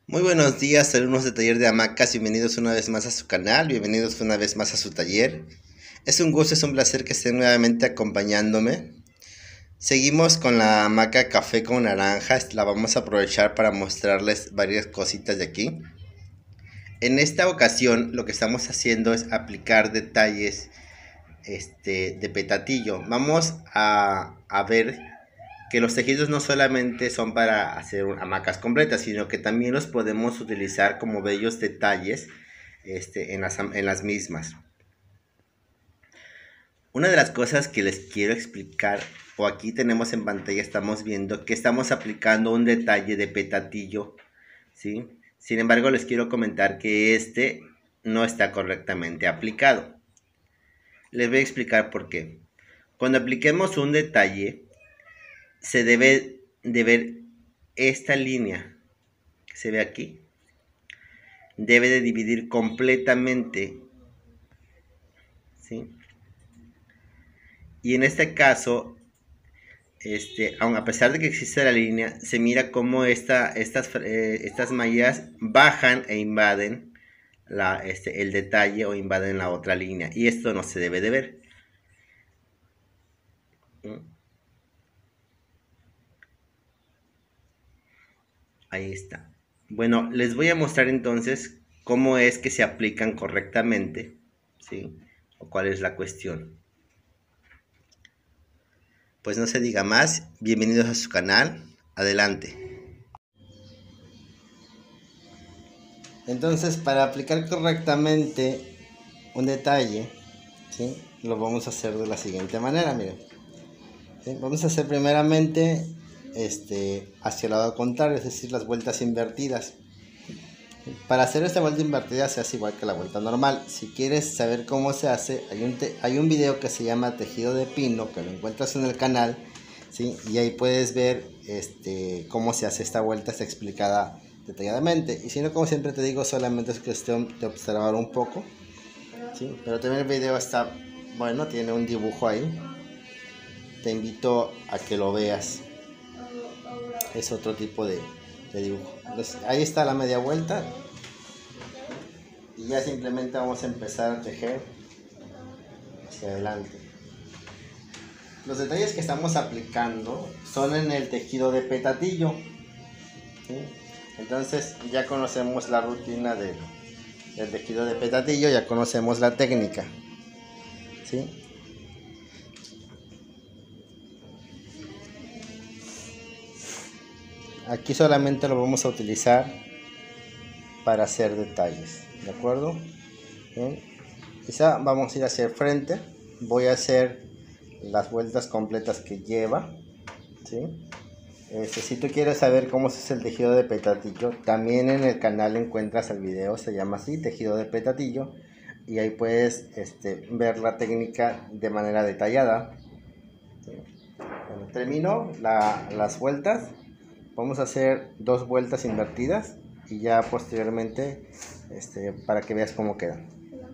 Muy buenos días, alumnos de Taller de Hamacas, bienvenidos una vez más a su canal, bienvenidos una vez más a su taller. Es un gusto, es un placer que estén nuevamente acompañándome. Seguimos con la hamaca café con naranja, la vamos a aprovechar para mostrarles varias cositas de aquí. En esta ocasión lo que estamos haciendo es aplicar detalles de petatillo. Vamos a ver que los tejidos no solamente son para hacer hamacas completas, sino que también los podemos utilizar como bellos detalles en las mismas. Una de las cosas que les quiero explicar, o aquí tenemos en pantalla, estamos viendo que estamos aplicando un detalle de petatillo, ¿sí? Sin embargo, les quiero comentar que este no está correctamente aplicado. Les voy a explicar por qué. Cuando apliquemos un detalle, se debe de ver esta línea que se ve aquí, debe de dividir completamente, ¿sí? Y en este caso, aun a pesar de que existe la línea, se mira cómo estas mallas bajan e invaden el detalle o invaden la otra línea. Y esto no se debe de ver. ¿Mm? Ahí está. Bueno, les voy a mostrar entonces cómo es que se aplican correctamente, ¿sí? O cuál es la cuestión. Pues no se diga más, bienvenidos a su canal, adelante. Entonces, para aplicar correctamente un detalle, ¿sí? Lo vamos a hacer de la siguiente manera, miren. ¿Sí? Vamos a hacer primeramente hacia el lado contrario, es decir, las vueltas invertidas. Para hacer esta vuelta invertida se hace igual que la vuelta normal. Si quieres saber cómo se hace, hay un video que se llama tejido de pino, que lo encuentras en el canal, ¿sí? Y ahí puedes ver cómo se hace esta vuelta, está explicada detalladamente. Y si no, como siempre te digo, solamente es cuestión de observar un poco, ¿sí? Pero también el video está bueno, tiene un dibujo ahí. Te invito a que lo veas. Es otro tipo de dibujo. Entonces, ahí está la media vuelta. Y ya simplemente vamos a empezar a tejer hacia adelante. Los detalles que estamos aplicando son en el tejido de petatillo, ¿sí? Entonces ya conocemos la rutina del tejido de petatillo, ya conocemos la técnica, ¿sí? Aquí solamente lo vamos a utilizar para hacer detalles, ¿de acuerdo? ¿Bien? Quizá vamos a ir hacia el frente, voy a hacer las vueltas completas que lleva, ¿sí? Si tú quieres saber cómo se hace el tejido de petatillo, también en el canal encuentras el video, se llama así, tejido de petatillo, y ahí puedes ver la técnica de manera detallada. ¿Sí? Bueno, termino las vueltas, vamos a hacer 2 vueltas invertidas y ya posteriormente para que veas cómo quedan.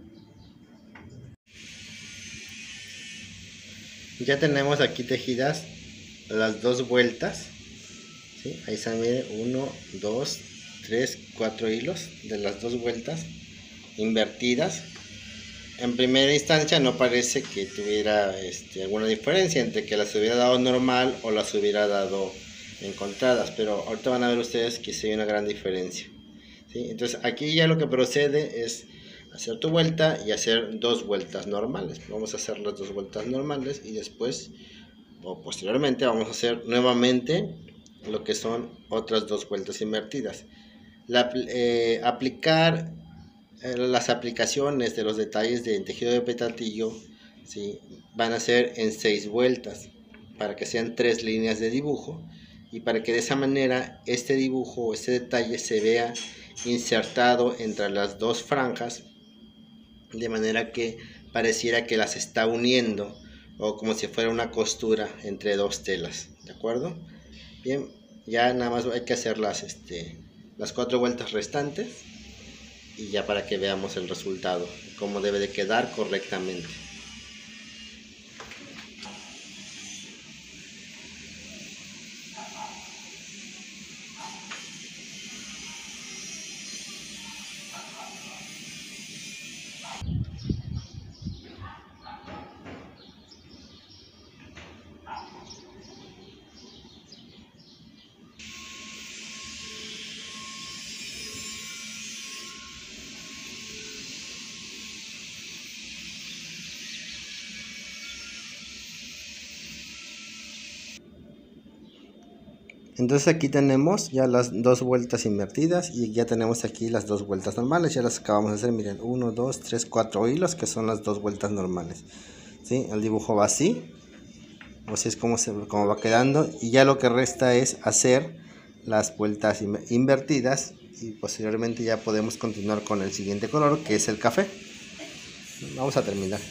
Ya tenemos aquí tejidas las 2 vueltas, ¿sí? Ahí se mide 1, 2, 3, 4 hilos de las 2 vueltas invertidas. En primera instancia no parece que tuviera alguna diferencia entre que las hubiera dado normal o las hubiera dado encontradas, pero ahorita van a ver ustedes que sí hay una gran diferencia, ¿sí? Entonces aquí ya lo que procede es hacer tu vuelta y hacer 2 vueltas normales. Vamos a hacer las 2 vueltas normales y después o posteriormente vamos a hacer nuevamente lo que son otras 2 vueltas invertidas. Aplicar las aplicaciones de los detalles de tejido de petatillo, ¿sí? Van a ser en 6 vueltas para que sean 3 líneas de dibujo y para que de esa manera este dibujo o este detalle se vea insertado entre las 2 franjas, de manera que pareciera que las está uniendo o como si fuera una costura entre 2 telas, ¿de acuerdo? Bien, ya nada más hay que hacer las 4 vueltas restantes y ya para que veamos el resultado, cómo debe de quedar correctamente. Entonces aquí tenemos ya las dos vueltas invertidas y ya tenemos aquí las dos vueltas normales. Ya las acabamos de hacer, miren, 1, 2, 3, 4 hilos que son las dos vueltas normales. ¿Sí? El dibujo va así, o así es como va quedando, y ya lo que resta es hacer las vueltas invertidas y posteriormente ya podemos continuar con el siguiente color, que es el café. Vamos a terminar.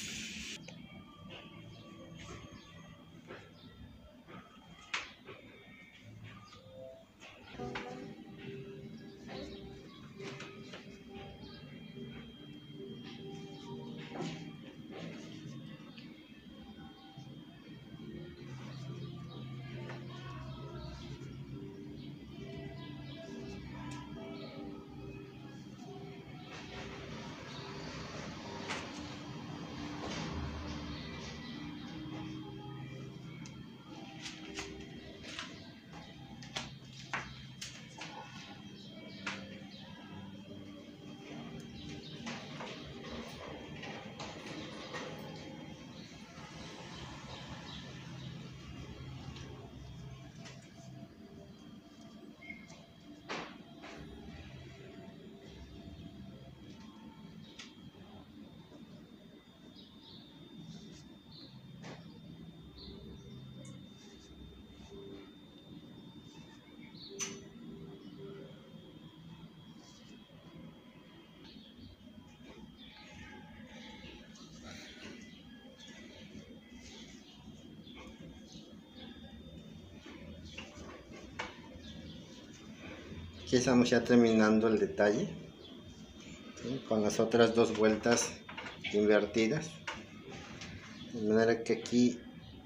Aquí estamos ya terminando el detalle, ¿sí? Con las otras dos vueltas invertidas, de manera que aquí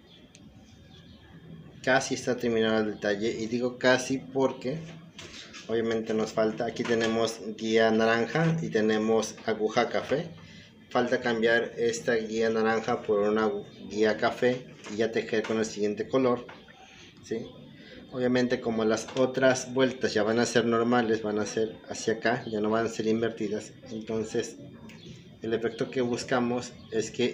casi está terminado el detalle, y digo casi porque obviamente nos falta, aquí tenemos guía naranja y tenemos aguja café. Falta cambiar esta guía naranja por una guía café y ya tejer con el siguiente color, ¿sí? Obviamente como las otras vueltas ya van a ser normales, van a ser hacia acá, ya no van a ser invertidas, entonces el efecto que buscamos es que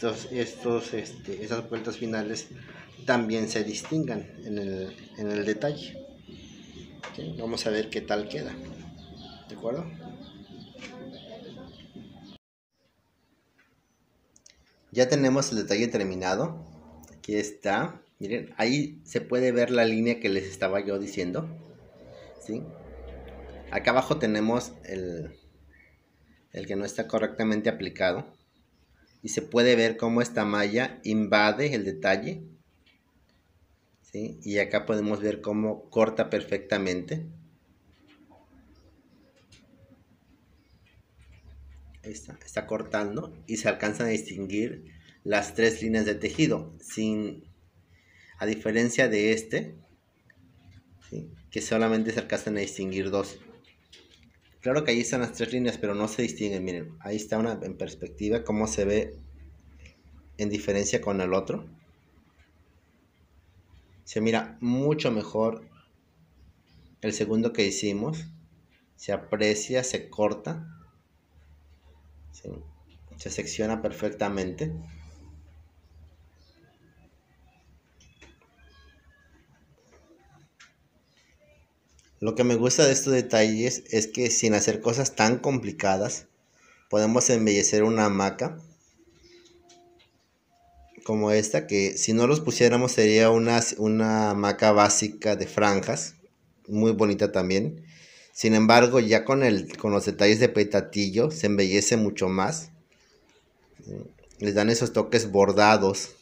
esas vueltas finales también se distingan en el detalle. ¿Sí? Vamos a ver qué tal queda, ¿de acuerdo? Ya tenemos el detalle terminado. Aquí está. Miren, ahí se puede ver la línea que les estaba yo diciendo, ¿sí? Acá abajo tenemos el que no está correctamente aplicado. Y se puede ver cómo esta malla invade el detalle, ¿sí? Y acá podemos ver cómo corta perfectamente. Está cortando y se alcanzan a distinguir las tres líneas de tejido, a diferencia de ¿sí? Que solamente se alcanzan a distinguir dos. Claro que ahí están las tres líneas, pero no se distinguen. Miren, ahí está una en perspectiva, cómo se ve en diferencia con el otro. Se mira mucho mejor el segundo que hicimos. Se aprecia, se corta, ¿sí? Se secciona perfectamente. Lo que me gusta de estos detalles es que sin hacer cosas tan complicadas, podemos embellecer una hamaca como esta, que si no los pusiéramos sería una hamaca básica de franjas, muy bonita también. Sin embargo, ya con los detalles de petatillo se embellece mucho más. Les dan esos toques bordados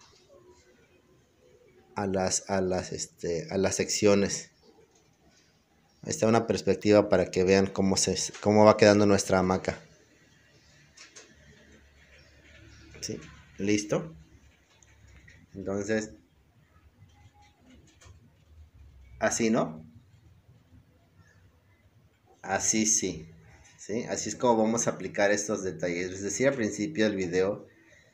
a las secciones. Ahí está una perspectiva para que vean cómo va quedando nuestra hamaca. ¿Sí? ¿Listo? Entonces, así, ¿no? Así sí. ¿Sí? Así es como vamos a aplicar estos detalles. Les decía al principio del video,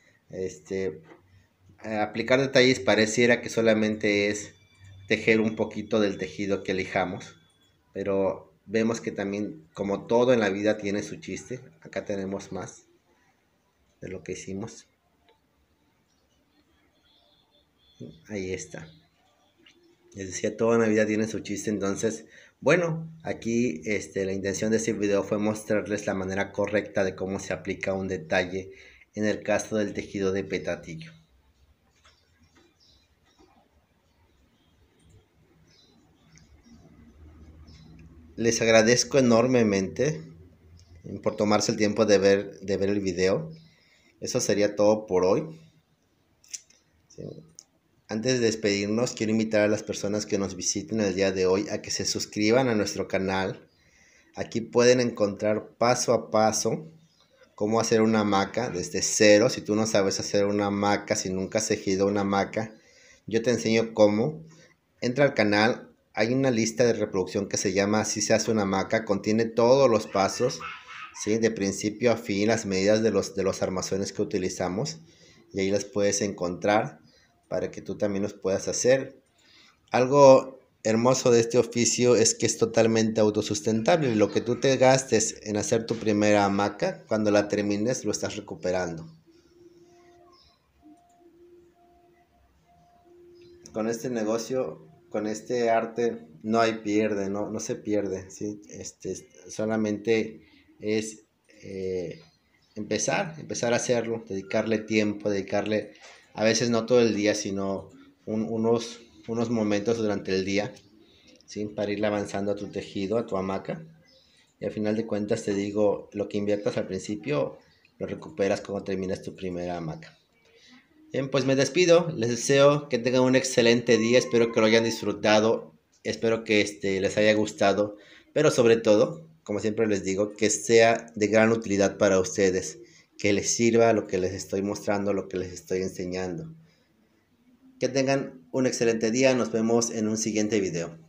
aplicar detalles pareciera que solamente es tejer un poquito del tejido que elijamos, pero vemos que también, como todo en la vida, tiene su chiste. Acá tenemos más de lo que hicimos. Ahí está. Les decía, toda Navidad tiene su chiste. Entonces, bueno, aquí la intención de este video fue mostrarles la manera correcta de cómo se aplica un detalle en el caso del tejido de petatillo. Les agradezco enormemente por tomarse el tiempo de ver el video. Eso sería todo por hoy. Sí. Antes de despedirnos, quiero invitar a las personas que nos visiten el día de hoy a que se suscriban a nuestro canal. Aquí pueden encontrar paso a paso cómo hacer una hamaca desde cero. Si tú no sabes hacer una hamaca, si nunca has tejido una hamaca, yo te enseño cómo. Entra al canal, hay una lista de reproducción que se llama Así se hace una hamaca. Contiene todos los pasos, ¿sí? De principio a fin, las medidas de los armazones que utilizamos. Y ahí las puedes encontrar para que tú también los puedas hacer. Algo hermoso de este oficio es que es totalmente autosustentable. Lo que tú te gastes en hacer tu primera hamaca, cuando la termines lo estás recuperando. Con este negocio, con este arte, no hay pierde, no se pierde, ¿sí? Solamente es empezar a hacerlo, dedicarle tiempo, dedicarle, a veces no todo el día, sino unos momentos durante el día, ¿sí? Para ir avanzando a tu tejido, a tu hamaca. Y al final de cuentas te digo, lo que inviertas al principio, lo recuperas cuando terminas tu primera hamaca. Bien, pues me despido, les deseo que tengan un excelente día, espero que lo hayan disfrutado, espero que les haya gustado, pero sobre todo, como siempre les digo, que sea de gran utilidad para ustedes, que les sirva lo que les estoy mostrando, lo que les estoy enseñando. Que tengan un excelente día, nos vemos en un siguiente video.